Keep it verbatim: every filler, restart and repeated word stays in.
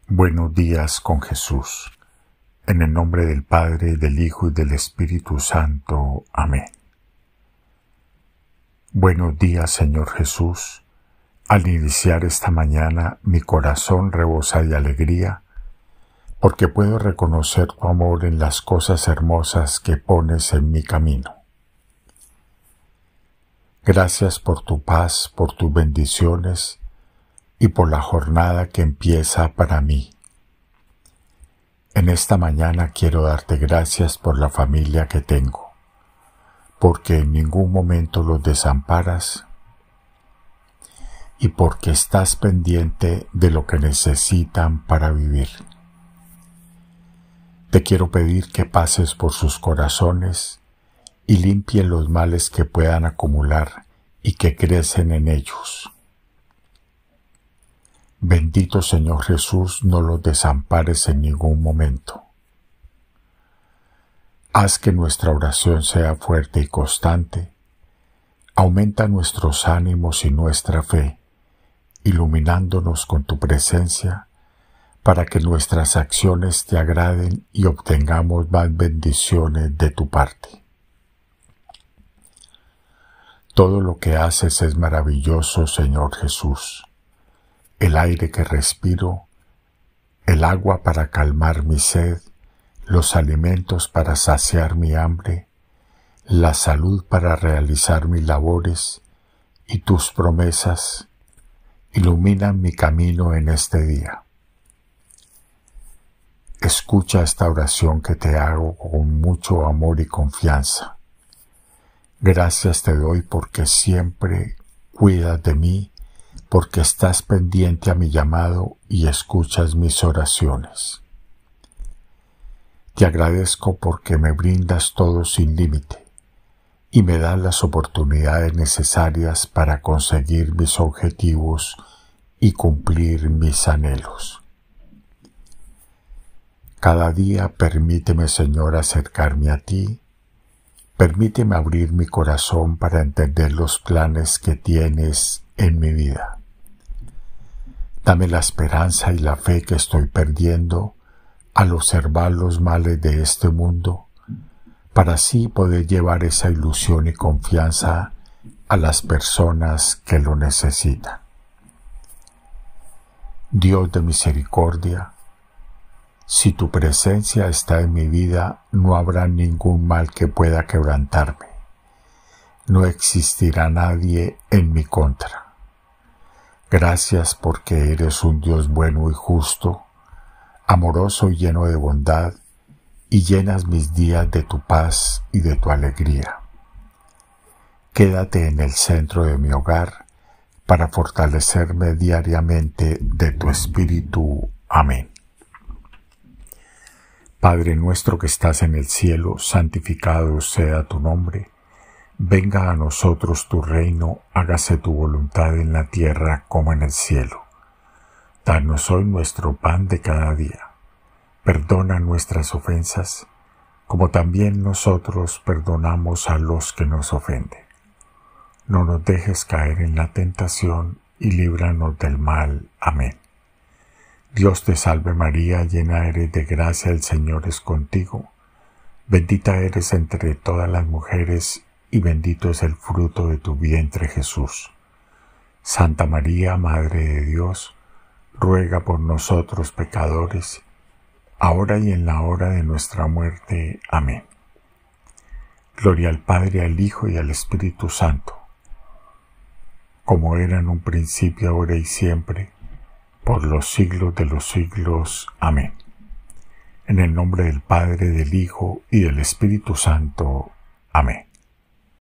Buenos días con Jesús. En el nombre del Padre, del Hijo y del Espíritu Santo. Amén. Buenos días, Señor Jesús. Al iniciar esta mañana, mi corazón rebosa de alegría, porque puedo reconocer tu amor en las cosas hermosas que pones en mi camino. Gracias por tu paz, por tus bendiciones y por la jornada que empieza para mí. En esta mañana quiero darte gracias por la familia que tengo, porque en ningún momento los desamparas y porque estás pendiente de lo que necesitan para vivir. Te quiero pedir que pases por sus corazones y limpie los males que puedan acumular y que crecen en ellos. Bendito Señor Jesús, no los desampares en ningún momento. Haz que nuestra oración sea fuerte y constante. Aumenta nuestros ánimos y nuestra fe, iluminándonos con tu presencia, para que nuestras acciones te agraden y obtengamos más bendiciones de tu parte. Todo lo que haces es maravilloso, Señor Jesús. El aire que respiro, el agua para calmar mi sed, los alimentos para saciar mi hambre, la salud para realizar mis labores y tus promesas iluminan mi camino en este día. Escucha esta oración que te hago con mucho amor y confianza. Gracias te doy porque siempre cuidas de mí, porque estás pendiente a mi llamado y escuchas mis oraciones. Te agradezco porque me brindas todo sin límite y me das las oportunidades necesarias para conseguir mis objetivos y cumplir mis anhelos. Cada día permíteme, Señor, acercarme a ti. Permíteme abrir mi corazón para entender los planes que tienes en mi vida. Dame la esperanza y la fe que estoy perdiendo al observar los males de este mundo, para así poder llevar esa ilusión y confianza a las personas que lo necesitan. Dios de misericordia, si tu presencia está en mi vida, no habrá ningún mal que pueda quebrantarme. No existirá nadie en mi contra. Gracias porque eres un Dios bueno y justo, amoroso y lleno de bondad, y llenas mis días de tu paz y de tu alegría. Quédate en el centro de mi hogar para fortalecerme diariamente de tu Espíritu. Amén. Padre nuestro que estás en el cielo, santificado sea tu nombre. Venga a nosotros tu reino, hágase tu voluntad en la tierra como en el cielo. Danos hoy nuestro pan de cada día. Perdona nuestras ofensas, como también nosotros perdonamos a los que nos ofenden. No nos dejes caer en la tentación y líbranos del mal. Amén. Dios te salve María, llena eres de gracia, el Señor es contigo. Bendita eres entre todas las mujeres y bendito es el fruto de tu vientre Jesús. Santa María, Madre de Dios, ruega por nosotros pecadores, ahora y en la hora de nuestra muerte. Amén. Gloria al Padre, al Hijo y al Espíritu Santo, como era en un principio, ahora y siempre, por los siglos de los siglos. Amén. En el nombre del Padre, del Hijo y del Espíritu Santo. Amén.